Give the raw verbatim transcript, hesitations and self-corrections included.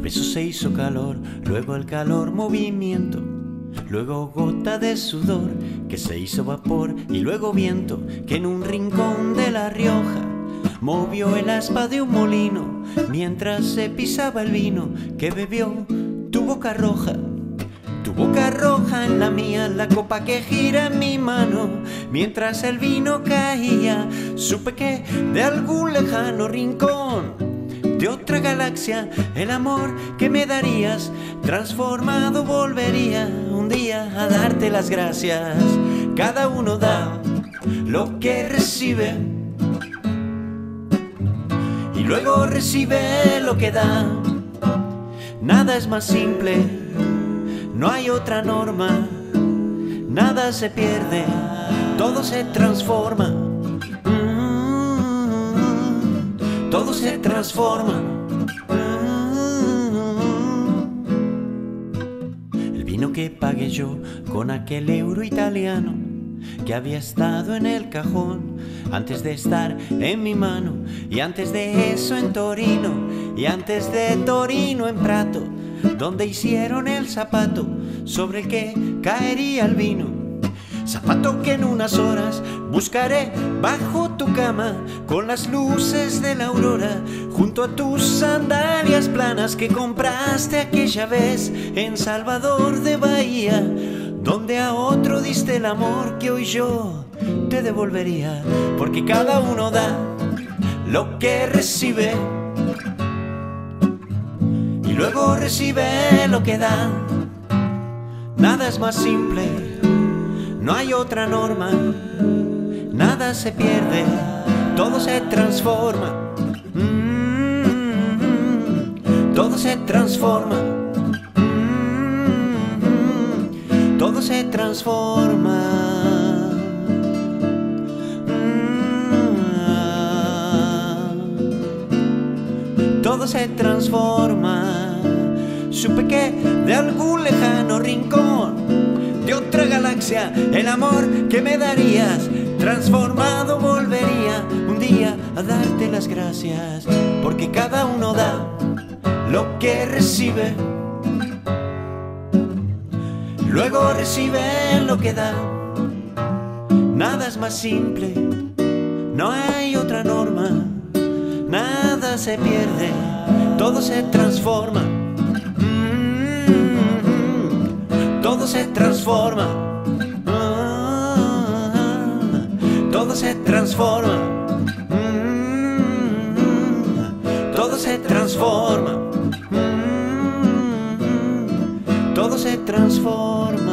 Eso se hizo calor, luego el calor movimiento, luego gota de sudor que se hizo vapor y luego viento que en un rincón de La Rioja movió el aspa de un molino mientras se pisaba el vino que bebió tu boca roja. Tu boca roja en la mía, la copa que gira en mi mano. Mientras el vino caía, supe que de algún lejano rincón de otra galaxia, el amor que me darías transformado volvería un día a darte las gracias. Cada uno da lo que recibe y luego recibe lo que da. Nada es más simple, no hay otra norma, nada se pierde, todo se transforma, mm, todo se transforma. Mm. El vino que pagué yo con aquel euro italiano que había estado en el cajón antes de estar en mi mano, y antes de eso en Torino, y antes de Torino en Prato, donde hicieron el zapato sobre el que caería el vino. Zapato que en unas horas buscaré bajo tu cama con las luces de la aurora, junto a tus sandalias planas que compraste aquella vez en Salvador de Bahía, donde a otro diste el amor que hoy yo te devolvería. Porque cada uno da lo que recibe y luego recibe lo que da. Nada es más simple, no hay otra norma, nada se pierde, todo se transforma, mm-hmm. Todo se transforma, mm-hmm. Todo se transforma, mm-hmm. Todo se transforma. Supe que de algún lejano rincón de otra galaxia, el amor que me darías transformado volvería un día a darte las gracias. Porque cada uno da lo que recibe, luego recibe lo que da. Nada es más simple, no hay otra norma, nada se pierde, todo se transforma. Todo se transforma, ah, todo se transforma, mm, todo se transforma, mm, todo se transforma.